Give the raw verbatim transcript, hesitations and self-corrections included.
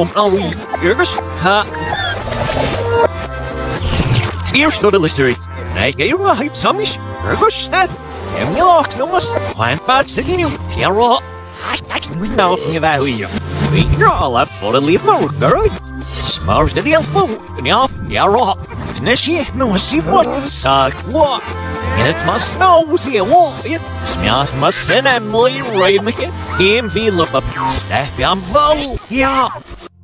om nou ergens. Ha. Eerst door de listerie. Nee, je hebt hype samis. Ergens net. En je lacht nog eens. Gewoon pas zitten nu. Kero. Nou, je weet hier. We are all up for the leave more, girl. Smash the deal. Ja, ja, ro. Nashie, no see what. Suck what. Het must know see what. It smash must send Emily right me. Him feel up. Step am vol. Ja.